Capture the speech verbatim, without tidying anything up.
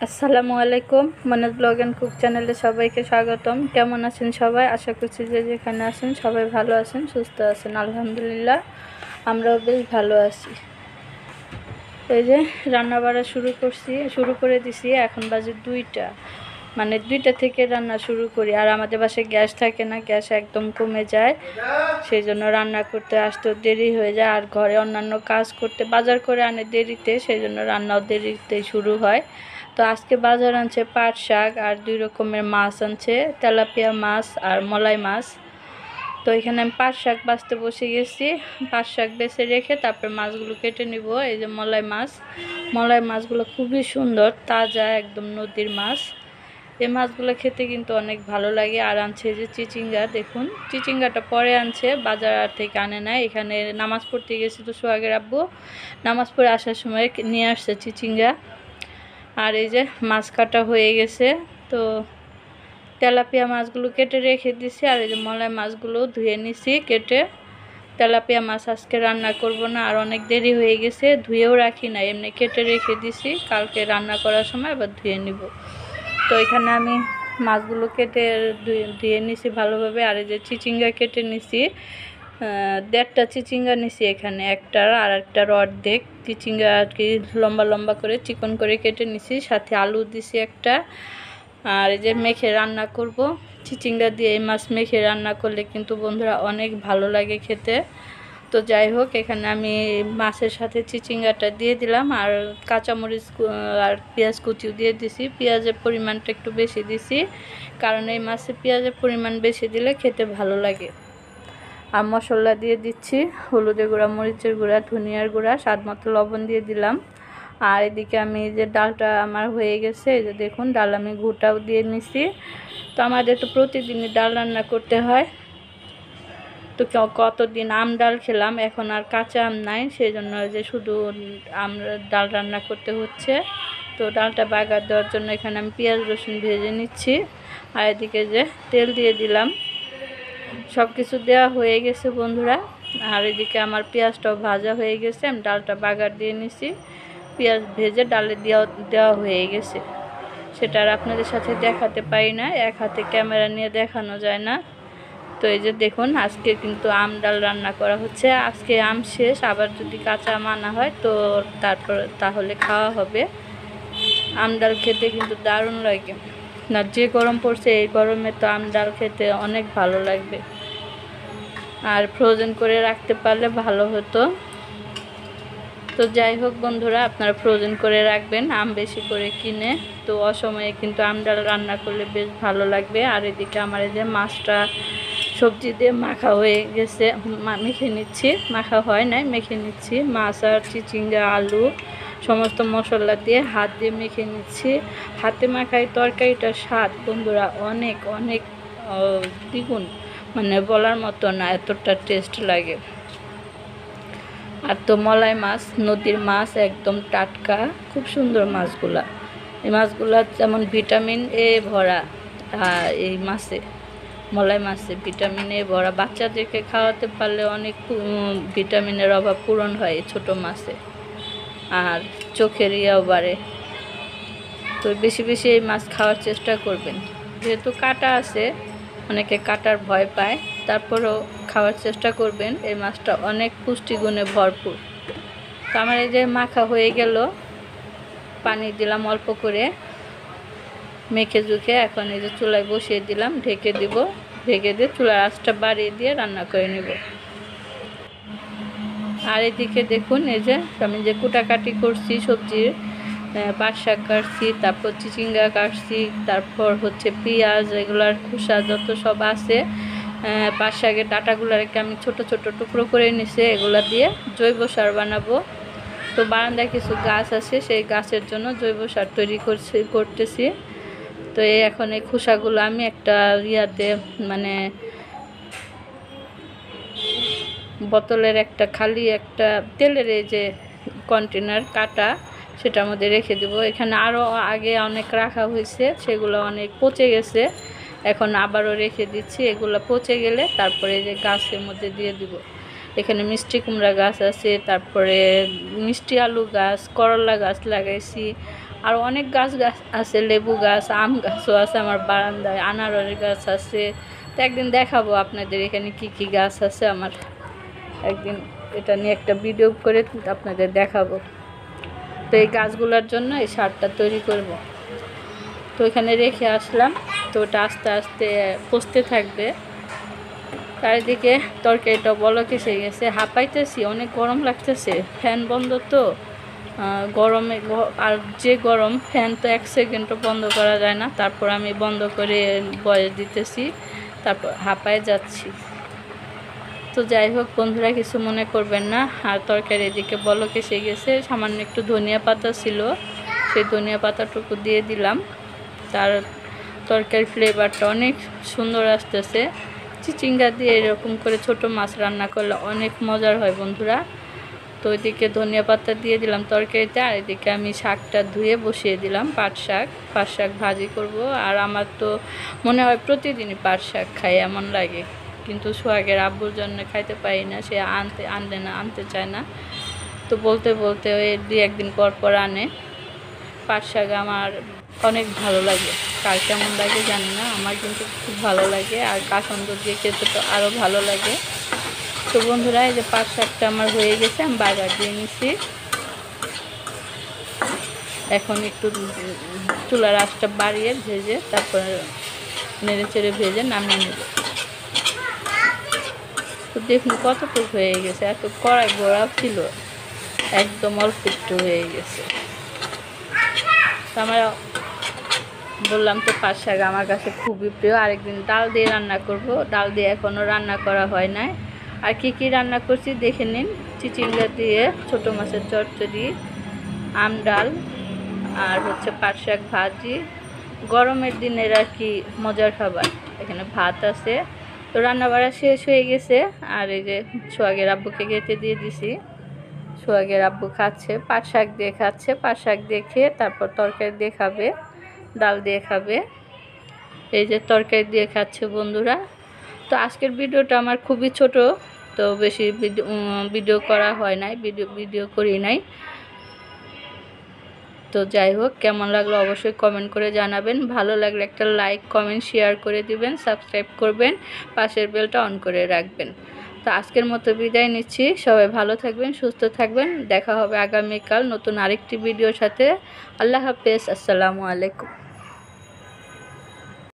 আসসালামু আলাইকুম Monaj blog and cook চ্যানেলে সবাইকে স্বাগতম। কেমন আছেন সবাই? আশা করছি যে যেখানে আছেন সবাই ভালো আছেন, সুস্থ আছেন। আলহামদুলিল্লাহ আমরাও বেশ ভালো আছি। এই যে রান্না বাড়া শুরু করছি শুরু করে দিছি। এখন বাজে দুইটা, মানে দুইটা থেকে রান্না শুরু করি। আর আমাদের বাসায় গ্যাস থাকে না, গ্যাস একদম কমে যায়, সেই জন্য রান্না করতে আসতেও দেরি হয়ে যায়। আর ঘরে অন্যান্য কাজ করতে বাজার করে আনে দেরিতে, সেই জন্য রান্নাও দেরিতে শুরু হয়। তো আজকে বাজার আনছে পাট শাক আর দুই রকমের মাছ আনছে, তেলাপিয়া মাছ আর মলাই মাছ। তো এখানে আমি পাট শাক বাছতে বসে গেছি। পাট শাক বেছে রেখে তারপর মাছগুলো কেটে নিব। এই যে মলাই মাছ, মলাই মাছগুলো খুবই সুন্দর, তাজা একদম নদীর মাছ। এই মাছগুলো খেতে কিন্তু অনেক ভালো লাগে। আর আনছে যে চিচিঙ্গা, দেখুন চিচিঙ্গাটা পরে আনছে, বাজার থেকে আনে না। এখানে নামাজ পড়তে গেছি তো সোহাগের আব্বু নামাজ পড়ে আসার সময় নিয়ে আসছে চিচিঙ্গা। আর এই যে মাছ কাটা হয়ে গেছে, তো তেলাপিয়া মাছগুলো কেটে রেখে দিছি। আর এই যে মলাই মাছগুলো ধুয়ে নিছি কেটে। তেলাপিয়া মাছ আজকে রান্না করব না, আর অনেক দেরি হয়ে গেছে, ধুয়েও রাখি না, এমনি কেটে রেখে দিছি, কালকে রান্না করার সময় আবার ধুয়ে নিব। তো এখানে আমি মাছগুলো কেটে ধুয়ে নিছি ভালোভাবে। আর এই যে চিচিঙ্গা কেটে নিছি, দেড়টা চিচিঙ্গা নিছি এখানে, একটার আর একটার অর্ধেক চিচিঙ্গা আর কি লম্বা লম্বা করে চিকন করে কেটে নিছি, সাথে আলু দিছি একটা। আর এই যে মেখে রান্না করব চিচিঙ্গা দিয়ে। এই মাছ মেখে রান্না করলে কিন্তু বন্ধুরা অনেক ভালো লাগে খেতে। তো যাই হোক, এখানে আমি মাছের সাথে চিচিঙ্গাটা দিয়ে দিলাম, আর কাঁচামরিচ আর পেঁয়াজ কুচিও দিয়ে দিছি। পেঁয়াজের পরিমাণটা একটু বেশি দিছি, কারণ এই মাছে পেঁয়াজের পরিমাণ বেশি দিলে খেতে ভালো লাগে। আর মশলা দিয়ে দিচ্ছি হলুদের গুঁড়া, মরিচের গুঁড়া, ধনিয়ার গুঁড়া, স্বাদ মতো লবণ দিয়ে দিলাম। আর এদিকে আমি যে ডালটা আমার হয়ে গেছে, এই যে দেখুন ডাল আমি ঘুটাও দিয়ে নিছি। তো আমাদের তো প্রতিদিনই ডাল রান্না করতে হয়। তো কতদিন আম ডাল খেলাম, এখন আর কাঁচা আম নাই, সেই জন্য যে শুধু আম ডাল রান্না করতে হচ্ছে। তো ডালটা বাগার দেওয়ার জন্য এখানে আমি পেঁয়াজ রসুন ভেজে নিচ্ছি। আর এদিকে যে তেল দিয়ে দিলাম। সব কিছু দেওয়া হয়ে গেছে বন্ধুরা। আর এদিকে আমার পেঁয়াজটাও ভাজা হয়ে গেছে, আমি ডালটা বাগার দিয়ে নিছি। পেঁয়াজ ভেজে ডালে দেওয়া দেওয়া হয়ে গেছে, সেটা আর আপনাদের সাথে দেখাতে পারি না, এক হাতে ক্যামেরা নিয়ে দেখানো যায় না। তো এই যে দেখুন আজকে কিন্তু আম ডাল রান্না করা হচ্ছে। আজকে আম শেষ, আবার যদি কাঁচা আম আনা হয় তো তারপর তাহলে খাওয়া হবে। আম ডাল খেতে কিন্তু দারুণ লাগে না, যে গরম পড়ছে এই গরমে তো আম ডাল খেতে অনেক ভালো লাগবে। আর ফ্রোজেন করে রাখতে পারলে ভালো হতো। তো যাই হোক বন্ধুরা, আপনারা ফ্রোজেন করে রাখবেন আম বেশি করে কিনে। তো অসময়ে কিন্তু আম ডাল রান্না করলে বেশ ভালো লাগবে। আর এদিকে আমার এই যে মাছটা সবজি দিয়ে মাখা হয়ে গেছে, মেখে নিচ্ছি, মাখা হয় নাই, মেখে নিচ্ছি। মাছ আর চিচিঙ্গা আলু সমস্ত মশলা দিয়ে হাত দিয়ে মেখে নিচ্ছি। হাতে মাখাই তরকারিটার স্বাদ বন্ধুরা অনেক অনেক দ্বিগুণ, মানে বলার মতো না, এতটা টেস্ট লাগে। আর তো মলাই মাছ, নদীর মাছ, একদম টাটকা, খুব সুন্দর মাছগুলা। এই মাছগুলা যেমন ভিটামিন এ ভরা, এই মাছে মলাই মাছে ভিটামিন এ ভরা। বাচ্চাদেরকে খাওয়াতে পারলে অনেক ভিটামিনের অভাব পূরণ হয় এই ছোটো মাছে, আর চোখের ইয়াও বাড়ে। তো বেশি বেশি এই মাছ খাওয়ার চেষ্টা করবেন। যেহেতু কাঁটা আছে, অনেকে কাঁটার ভয় পায়, তারপরেও খাওয়ার চেষ্টা করবেন। এই মাছটা অনেক পুষ্টিগুণে ভরপুর। তো আমার এই যে মাখা হয়ে গেল, পানি দিলাম অল্প করে, মেখে জুখে এখন এই যে চুলায় বসিয়ে দিলাম, ঢেকে দিব। ঢেকে দিয়ে চুলার আঁচটা বাড়িয়ে দিয়ে রান্না করে নেব। আর এদিকে দেখুন এই যে আমি যে কুটাকাটি করছি সবজির, পাট শাক কাটছি, তারপর চিচিঙ্গা কাটছি, তারপর হচ্ছে পেঁয়াজ, এগুলার খোসা যত সব আছে, পাট শাকের ডাঁটাগুলোকে আমি ছোট ছোট টুকরো করে নিছি। এগুলা দিয়ে জৈব সার বানাবো। তো বারান্দায় কিছু গাছ আছে, সেই গাছের জন্য জৈব সার তৈরি করছি করতেছি। তো এই এখন এই খোসাগুলো আমি একটা ইয়াতে, মানে বোতলের একটা খালি একটা তেলের এই যে কন্টেনার কাটা, সেটার মধ্যে রেখে দেবো। এখানে আরও আগে অনেক রাখা হয়েছে, সেগুলো অনেক পচে গেছে, এখন আবারও রেখে দিচ্ছি। এগুলো পচে গেলে তারপরে যে গাছের মধ্যে দিয়ে দিব। এখানে মিষ্টি কুমড়া গাছ আছে, তারপরে মিষ্টি আলু গাছ, করলা গাছ লাগাইছি, আর অনেক গাছ গাছ আছে, লেবু গাছ, আম গাছও আছে আমার বারান্দায়, আনারস গাছ আছে। তো একদিন দেখাবো আপনাদের এখানে কি কি গাছ আছে আমার, একদিন এটা নিয়ে একটা ভিডিও করে আপনাদের দেখাবো। তো এই গাছগুলোর জন্য এই সারটা তৈরি করব। তো এখানে রেখে আসলাম, তো ওটা আস্তে আস্তে পচতে থাকবে। চারিদিকে তরকারিটা বলক এসে গেছে, হাঁপাইতেছি, অনেক গরম লাগতেছে, ফ্যান বন্ধ তো গরমে, আর যে গরম, ফ্যান তো এক সেকেন্ডও বন্ধ করা যায় না। তারপর আমি বন্ধ করে বয়স দিতেছি, তারপর হাঁপায় যাচ্ছি। তো যাই হোক বন্ধুরা, কিছু মনে করবেন না। আর তরকারি এদিকে বলক এসে গেছে, সামান্য একটু ধনিয়া পাতা ছিল, সেই ধনিয়া পাতাটুকু দিয়ে দিলাম। তার তরকারির ফ্লেভারটা অনেক সুন্দর আসতেছে। চিচিঙ্গা দিয়ে এরকম করে ছোট মাছ রান্না করলে অনেক মজার হয় বন্ধুরা। তো ওইদিকে ধনিয়া পাতা দিয়ে দিলাম তরকারিতে, আর এদিকে আমি শাকটা ধুয়ে বসিয়ে দিলাম, পাট শাক। পাট শাক ভাজি করব। আর আমার তো মনে হয় প্রতিদিনই পাট শাক খাই এমন লাগে, কিন্তু সোহাগের আব্বুর জন্য খাইতে পারি না, সে আনতে আনলে না আনতে চায় না। তো বলতে বলতে ওই দুই একদিন পর পর আনে। পাট শাক আমার অনেক ভালো লাগে, কার কেমন লাগে জানি না, আমার কিন্তু খুব ভালো লাগে। আর কাসন্দ দিয়ে খেতে তো আরও ভালো লাগে। তো বন্ধুরা, এই যে পাট শাকটা আমার হয়ে গেছে, আমি বাইরে দিয়ে নিছি। এখন একটু চুলার আঁচটা বাড়িয়ে ভেজে তারপর নেড়ে চেড়ে ভেজে নামিয়ে নেব। তো দেখুন কতটুকু হয়ে গেছে, এত কড়াই গোড়া ছিল, একদম অল্প একটু হয়ে গেছে। তো আমরা বললাম তো পাট শাক আমার কাছে খুবই প্রিয়। আরেকদিন ডাল দিয়ে রান্না করব, ডাল দিয়ে এখনও রান্না করা হয় নাই। আর কি কি রান্না করছি দেখে নিন। চিচিঙ্গা দিয়ে ছোটো মাছের চচ্চড়ি, আম ডাল, আর হচ্ছে পাট শাক ভাজি, গরমের দিনের আর কি মজার খাবার। এখানে ভাত আছে। তো রান্না বাড়া শেষ হয়ে গেছে, আর এই যে সোহাগের আব্বুকে খেতে দিয়ে দিছি। সোহাগের আব্বু খাচ্ছে, পাট শাক দিয়ে খাচ্ছে, পাট শাক দিয়ে খেয়ে তারপর তরকারি দিয়ে খাবে, ডাল দিয়ে খাবে। এই যে তরকারি দিয়ে খাচ্ছে বন্ধুরা। তো আজকের ভিডিওটা আমার খুবই ছোট, তো বেশি ভিডিও ভিডিও করা হয় নাই, ভিডিও ভিডিও করি নাই। তো যাই হোক, কেমন লাগলো অবশ্যই কমেন্ট করে জানাবেন। ভালো লাগলে একটা লাইক, কমেন্ট, শেয়ার করে দিবেন, সাবস্ক্রাইব করবেন, পাশের বেলটা অন করে রাখবেন। তো আজকের মতো বিদায় নিচ্ছি, সবাই ভালো থাকবেন, সুস্থ থাকবেন। দেখা হবে আগামীকাল নতুন আরেকটি ভিডিওর সাথে। আল্লাহ হাফেজ, আসসালামু আলাইকুম।